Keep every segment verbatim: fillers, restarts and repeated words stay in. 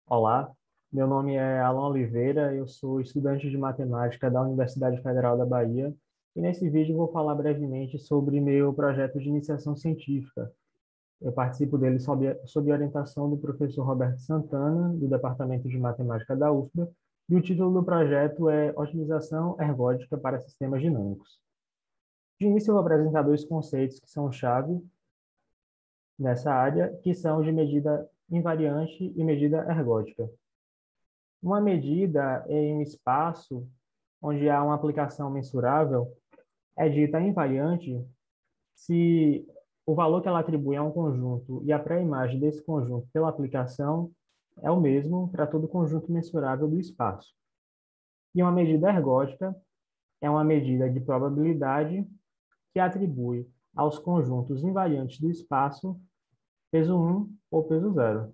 Olá, meu nome é Alan Oliveira, eu sou estudante de matemática da Universidade Federal da Bahia e nesse vídeo vou falar brevemente sobre meu projeto de iniciação científica. Eu participo dele sob, sob orientação do professor Roberto Santana, do Departamento de Matemática da U F B A, e o título do projeto é Otimização Ergódica para Sistemas Dinâmicos. De início, eu vou apresentar dois conceitos que são chave nessa área, que são de medida invariante e medida ergódica. Uma medida em um espaço onde há uma aplicação mensurável é dita invariante se o valor que ela atribui a um conjunto e a pré-imagem desse conjunto pela aplicação é o mesmo para todo conjunto mensurável do espaço. E uma medida ergódica é uma medida de probabilidade que atribui aos conjuntos invariantes do espaço peso um ou peso zero.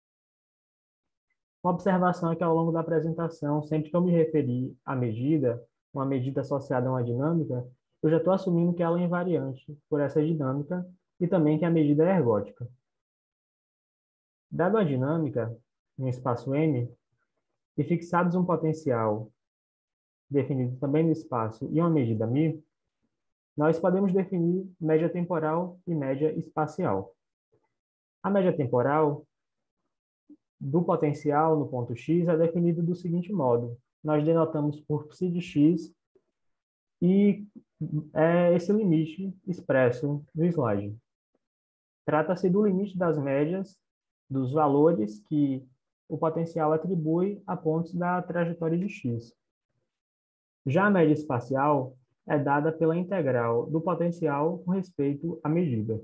Uma observação é que ao longo da apresentação, sempre que eu me referir à medida, uma medida associada a uma dinâmica, eu já estou assumindo que ela é invariante por essa dinâmica e também que a medida é ergódica. Dado a dinâmica, em um espaço M, e fixados um potencial definido também no espaço e uma medida μ, nós podemos definir média temporal e média espacial. A média temporal do potencial no ponto x é definido do seguinte modo. Nós denotamos por psi de x e é esse limite expresso no slide. Trata-se do limite das médias dos valores que o potencial atribui a pontos da trajetória de x. Já a média espacial é dada pela integral do potencial com respeito à medida.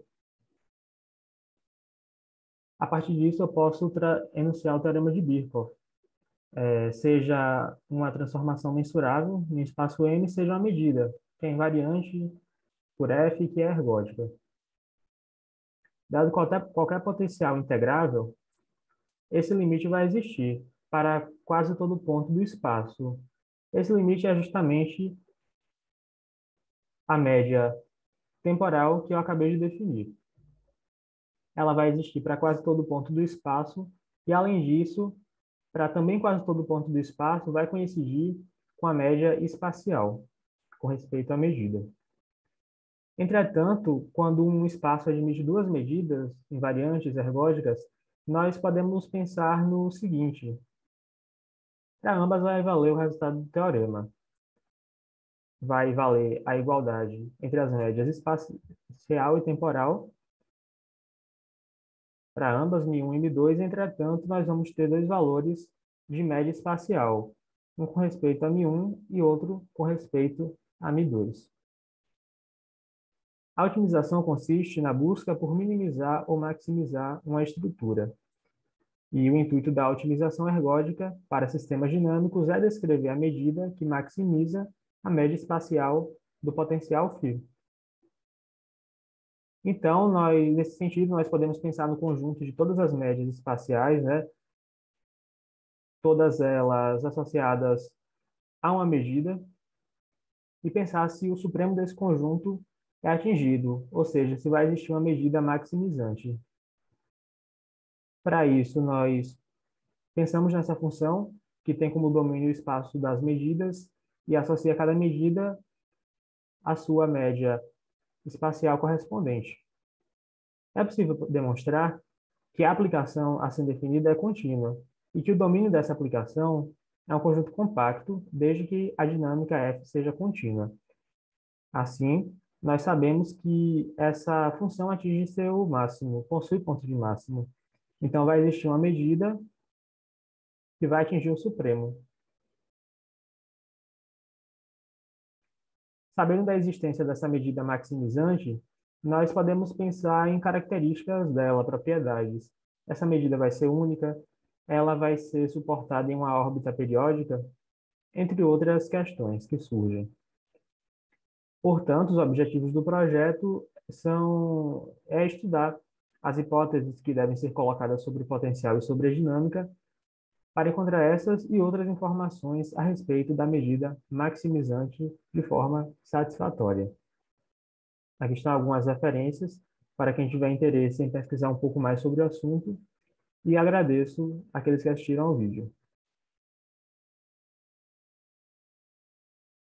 A partir disso, eu posso enunciar o teorema de Birkhoff, é, seja uma transformação mensurável em espaço M, seja uma medida, que é invariante por f, que é ergódica. Dado qualquer, qualquer potencial integrável, esse limite vai existir para quase todo ponto do espaço. Esse limite é justamente a média temporal que eu acabei de definir. Ela vai existir para quase todo ponto do espaço e, além disso, para também quase todo ponto do espaço, vai coincidir com a média espacial, com respeito à medida. Entretanto, quando um espaço admite duas medidas invariantes ergódicas, nós podemos pensar no seguinte: para ambas vai valer o resultado do teorema. Vai valer a igualdade entre as médias espacial e temporal, para ambas, μ um e μ dois, entretanto, nós vamos ter dois valores de média espacial, um com respeito a μ um e outro com respeito a μ dois. A otimização consiste na busca por minimizar ou maximizar uma estrutura. E o intuito da otimização ergódica para sistemas dinâmicos é descrever a medida que maximiza a média espacial do potencial φ. Então, nós, nesse sentido, nós podemos pensar no conjunto de todas as médias espaciais, né? Todas elas associadas a uma medida, e pensar se o supremo desse conjunto é atingido, ou seja, se vai existir uma medida maximizante. Para isso, nós pensamos nessa função, que tem como domínio o espaço das medidas, e associa cada medida à sua média espacial correspondente. É possível demonstrar que a aplicação assim definida é contínua, e que o domínio dessa aplicação é um conjunto compacto, desde que a dinâmica f seja contínua. Assim, nós sabemos que essa função atinge seu máximo, possui ponto de máximo. Então, vai existir uma medida que vai atingir o supremo. Sabendo da existência dessa medida maximizante, nós podemos pensar em características dela, propriedades. Essa medida vai ser única, ela vai ser suportada em uma órbita periódica, entre outras questões que surgem. Portanto, os objetivos do projeto são é estudar as hipóteses que devem ser colocadas sobre o potencial e sobre a dinâmica, para encontrar essas e outras informações a respeito da medida maximizante de forma satisfatória. Aqui estão algumas referências para quem tiver interesse em pesquisar um pouco mais sobre o assunto e agradeço aqueles que assistiram ao vídeo.